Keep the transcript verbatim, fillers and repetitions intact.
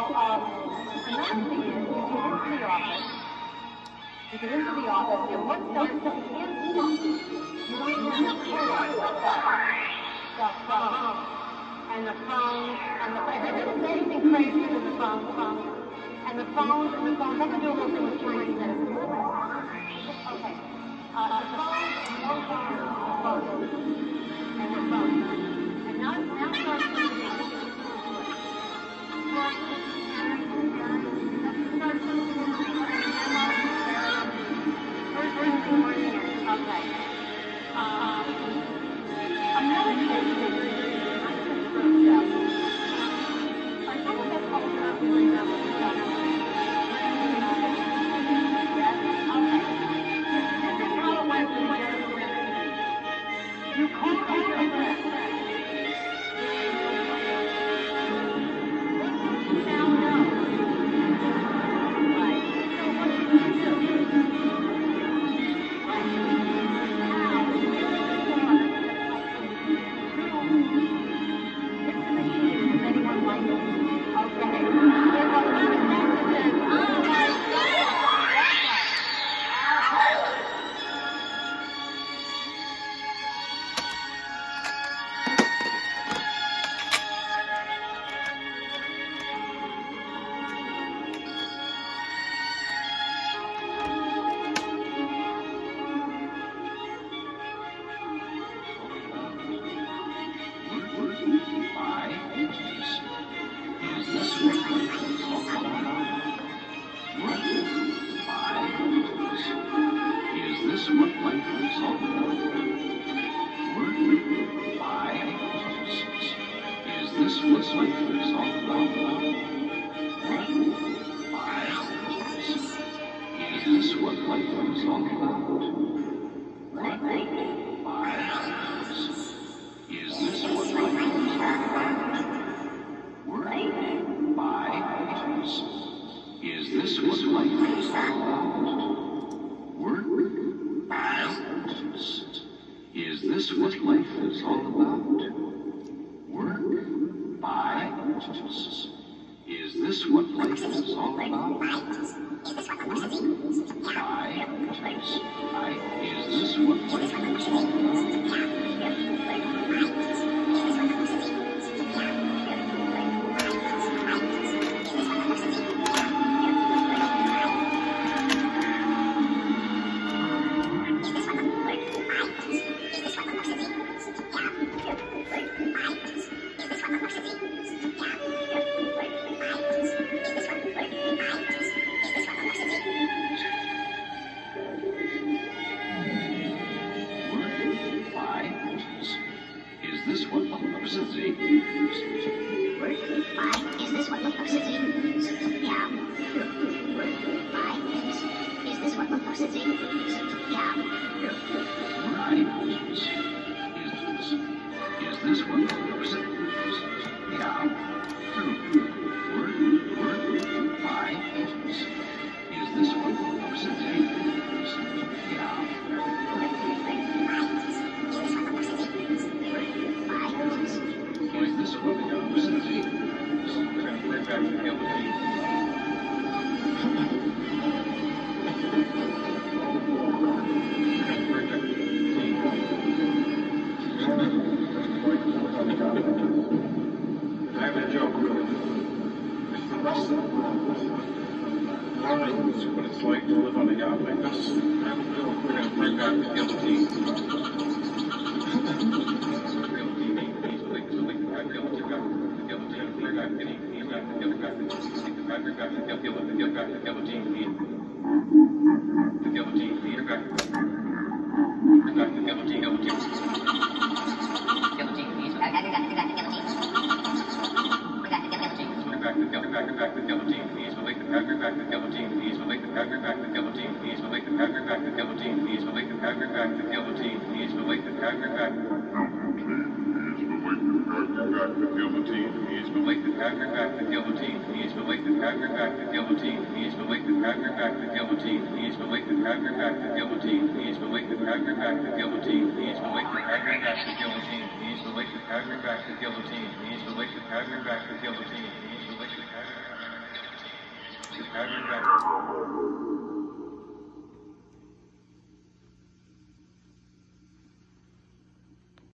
um, another thing is, you get into the office, you get into the office, and once they're instant, you don't even have to collage the phone, and the phone, and the phone, there's anything crazy with the phone, phone, and the phone, and the phone, let me do a little thing with Chinese medicine. Okay. Uh, the phone, no phone, the phone, and the phone. And now, now starts to be okay. Um, another thing is, I'm just going to tell you. Are some of us old enough to remember the summer? Yes? Okay. This is how it went to the other friend. You call on your friend. Now know. Right. So what do you do? Back to guillotine. He's related to guillotine. He's related to guillotine. Now you're ready.